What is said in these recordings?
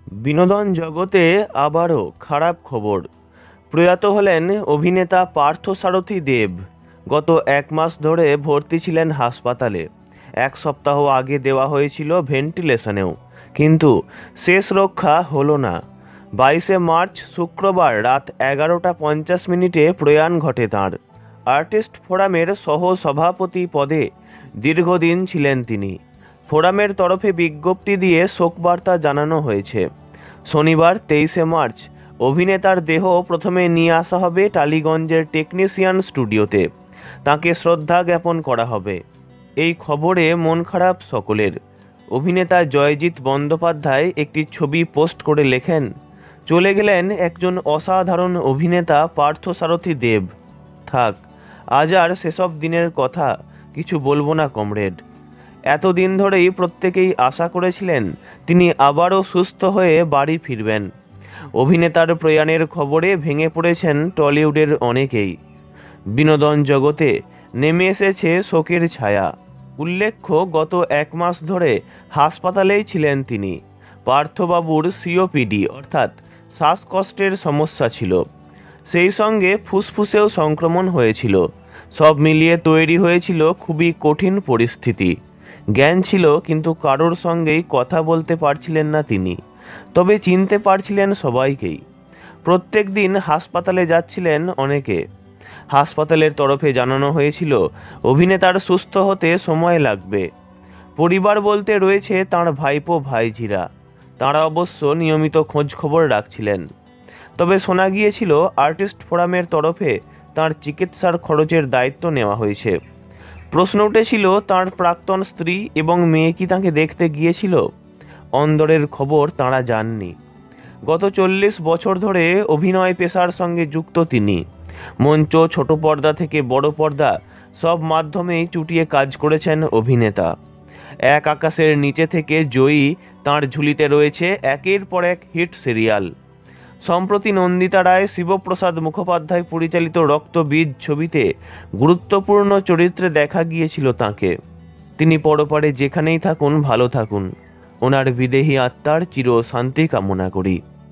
বিনোদন জগতে আবারও খারাপ খবর। প্রয়াত হলেন অভিনেতা পার্থসারথী দেব। গত 1 মাস ধরে ভর্তি ছিলেন হাসপাতালে। 1 সপ্তাহ আগে দেওয়া হয়েছিল ভেন্টিলেশনেও, কিন্তু শেষ রক্ষা হলো না। 22শে মার্চ শুক্রবার রাত 11টা 50 মিনিটে প্রয়াণ ঘটে তাঁর। আর্টিস্ট ফোরামের সহ সভাপতি পদে দীর্ঘদিন ছিলেন তিনি। ফোরামের তরফে বিজ্ঞপ্তি দিয়ে শোকবার্তা জানানো হয়েছে। শনিবার 23শে মার্চ অভিনেতার দেহ প্রথমে নিয়ে আসা হবে টালিগঞ্জের টেকনিশিয়ান স্টুডিওতে। তাকে শ্রদ্ধা জ্ঞাপন করা হবে। এই খবরে মন খারাপ সকলের। অভিনেতা জয়জিৎ বন্দ্যোপাধ্যায় একটি ছবি পোস্ট করে লেখেন, চলে গেলেন একজন অসাধারণ অভিনেতা পার্থসারথী দেব। থাক, আজ আর সেসব দিনের কথা কিছু বলবো না কমরেড। এতদিন ধরেই প্রত্যেকেই আশা করেছিলেন তিনি আবারও সুস্থ হয়ে বাড়ি ফিরবেন। অভিনেতার প্রয়াণের খবরে ভেঙে পড়েছেন টলিউডের অনেকেই। বিনোদন জগতে নেমে এসেছে শোকের ছায়া। উল্লেখ্য, গত 1 মাস ধরে হাসপাতালেই ছিলেন তিনি। পার্থবাবুর সিওপিডি অর্থাৎ শ্বাসকষ্টের সমস্যা ছিল, সেই সঙ্গে ফুসফুসেও সংক্রমণ হয়েছিল। সব মিলিয়ে তৈরি হয়েছিল খুবই কঠিন পরিস্থিতি। জ্ঞান ছিল, কিন্তু কারোর সঙ্গেই কথা বলতে পারছিলেন না তিনি। তবে চিনতে পারছিলেন সবাইকেই। প্রত্যেক দিন হাসপাতালে যাচ্ছিলেন অনেকে। হাসপাতালের তরফে জানানো হয়েছিল অভিনেতার সুস্থ হতে সময় লাগবে। পরিবার বলতে রয়েছে তাঁর ভাইপো ভাইঝিরা। তাঁরা অবশ্য নিয়মিত খোঁজ খবর রাখছিলেন। তবে শোনা গিয়েছিল আর্টিস্ট ফোরামের তরফে তাঁর চিকিৎসার খরচের দায়িত্ব নেওয়া হয়েছে। প্রশ্ন উঠেছিল, তাঁর প্রাক্তন স্ত্রী এবং মেয়ে কি তাঁকে দেখতে গিয়েছিল? অন্দরের খবর তাঁরা জাননি। গত 40 বছর ধরে অভিনয় পেশার সঙ্গে যুক্ত তিনি। মঞ্চ, ছোট পর্দা থেকে বড় পর্দা সব মাধ্যমেই চুটিয়ে কাজ করেছেন অভিনেতা। এক আকাশের নিচে থেকে জয়ী তাঁর ঝুলিতে রয়েছে একের পর এক হিট সিরিয়াল। সম্প্রতি নন্দিতা রায়, শিবপ্রসাদ মুখোপাধ্যায় পরিচালিত রক্তবীজ ছবিতে গুরুত্বপূর্ণ চরিত্রে দেখা গিয়েছিল তাঁকে। তিনি পরপারে যেখানেই থাকুন, ভালো থাকুন। ওনার বিদেহী আত্মার চির শান্তি কামনা করি।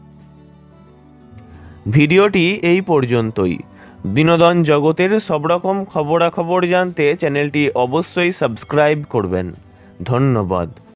ভিডিওটি এই পর্যন্তই। বিনোদন জগতের সব রকম খবরাখবর জানতে চ্যানেলটি অবশ্যই সাবস্ক্রাইব করবেন। ধন্যবাদ।